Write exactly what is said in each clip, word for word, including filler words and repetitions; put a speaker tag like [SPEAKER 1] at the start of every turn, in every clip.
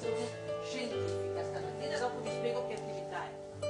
[SPEAKER 1] scientifica stamattina, dopo vi spiego che attività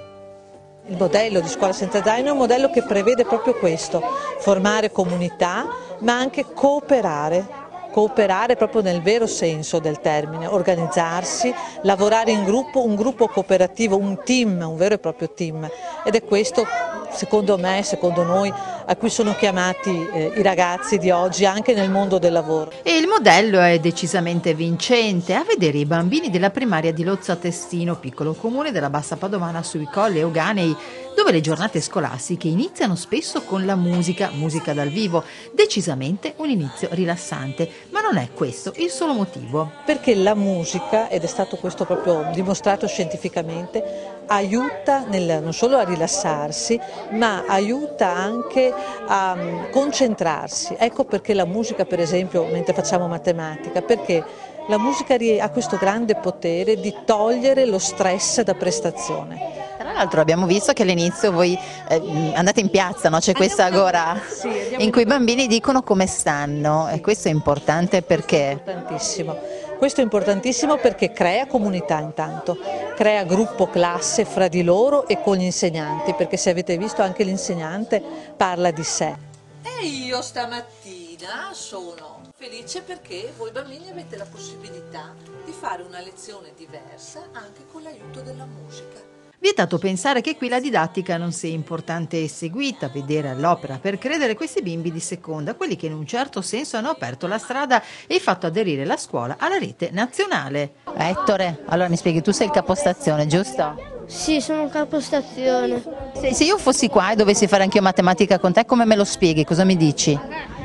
[SPEAKER 1] è.
[SPEAKER 2] Il modello di Scuola Senza Zaino è un modello che prevede proprio questo, formare comunità ma anche cooperare. Cooperare proprio nel vero senso del termine, organizzarsi, lavorare in gruppo, un gruppo cooperativo, un team, un vero e proprio team, ed è questo secondo me, secondo noi, a cui sono chiamati eh, i ragazzi di oggi anche nel mondo del lavoro.
[SPEAKER 3] E il modello è decisamente vincente. A vedere i bambini della primaria di Lozza Testino, piccolo comune della Bassa Padovana sui Colli Euganei, dove le giornate scolastiche iniziano spesso con la musica, musica dal vivo, decisamente un inizio rilassante, ma non è questo il solo motivo.
[SPEAKER 2] Perché la musica, ed è stato questo proprio dimostrato scientificamente, aiuta nel, non solo a rilassarsi, ma aiuta anche a um, concentrarsi. Ecco perché la musica, per esempio, mentre facciamo matematica, perché la musica ha questo grande potere di togliere lo stress da prestazione.
[SPEAKER 3] Tra l'altro abbiamo visto che all'inizio voi eh, andate in piazza, no? C'è questa agora
[SPEAKER 2] sì,
[SPEAKER 3] in cui i bambini dicono come stanno, e questo è importante perché?
[SPEAKER 2] Importantissimo. Questo è importantissimo perché crea comunità intanto, crea gruppo classe fra di loro e con gli insegnanti, perché se avete visto anche l'insegnante parla di sé.
[SPEAKER 1] E io stamattina sono felice perché voi bambini avete la possibilità di fare una lezione diversa anche con l'aiuto della musica.
[SPEAKER 3] Vietato pensare che qui la didattica non sia importante e seguita, vedere all'opera per credere questi bimbi di seconda, quelli che in un certo senso hanno aperto la strada e fatto aderire la scuola alla rete nazionale. Ettore, allora mi spieghi, tu sei il capostazione, giusto?
[SPEAKER 4] Sì, sono un capostazione.
[SPEAKER 3] Se, se io fossi qua e dovessi fare anche io matematica con te, come me lo spieghi? Cosa mi dici?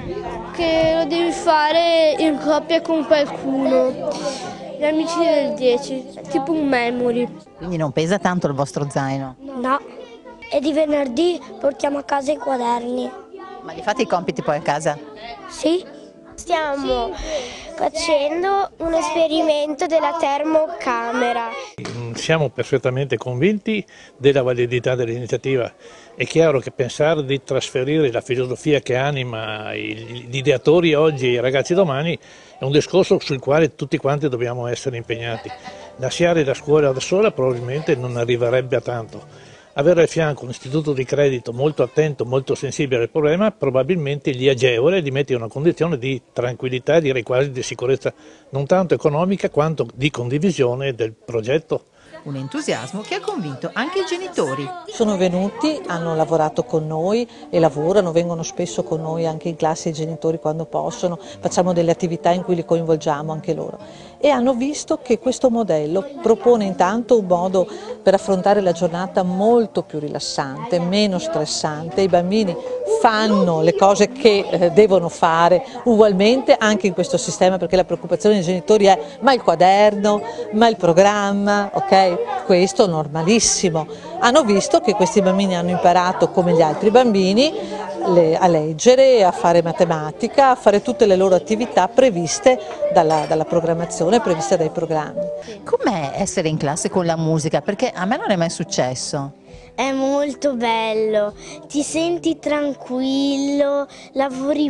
[SPEAKER 4] Che lo devi fare in coppia con qualcuno. Gli amici del dieci, tipo un memory.
[SPEAKER 3] Quindi non pesa tanto il vostro zaino?
[SPEAKER 5] No, e di venerdì portiamo a casa i quaderni.
[SPEAKER 3] Ma li fate i compiti poi a casa?
[SPEAKER 5] Sì, stiamo facendo un esperimento della termocamera.
[SPEAKER 6] Siamo perfettamente convinti della validità dell'iniziativa. È chiaro che pensare di trasferire la filosofia che anima gli ideatori oggi e i ragazzi domani è un discorso sul quale tutti quanti dobbiamo essere impegnati. Lasciare la scuola da sola probabilmente non arriverebbe a tanto. Avere al fianco un istituto di credito molto attento, molto sensibile al problema, probabilmente li agevola e li mette in una condizione di tranquillità, direi quasi di sicurezza, non tanto economica quanto di condivisione del progetto.
[SPEAKER 3] Un entusiasmo che ha convinto anche i genitori.
[SPEAKER 2] Sono venuti, hanno lavorato con noi e lavorano, vengono spesso con noi anche in classe i genitori quando possono, facciamo delle attività in cui li coinvolgiamo anche loro. E hanno visto che questo modello propone intanto un modo per affrontare la giornata molto più rilassante, meno stressante. I bambini fanno le cose che eh, devono fare ugualmente anche in questo sistema, perché la preoccupazione dei genitori è ma il quaderno, ma il programma, ok? Questo normalissimo. Hanno visto che questi bambini hanno imparato come gli altri bambini le, a leggere, a fare matematica, a fare tutte le loro attività previste dalla, dalla programmazione, previste dai programmi.
[SPEAKER 3] Com'è essere in classe con la musica? Perché a me non è mai successo.
[SPEAKER 5] È molto bello, ti senti tranquillo, lavori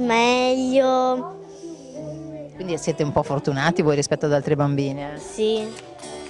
[SPEAKER 5] meglio.
[SPEAKER 3] Quindi siete un po' fortunati voi rispetto ad altri bambini, eh?
[SPEAKER 5] Sì.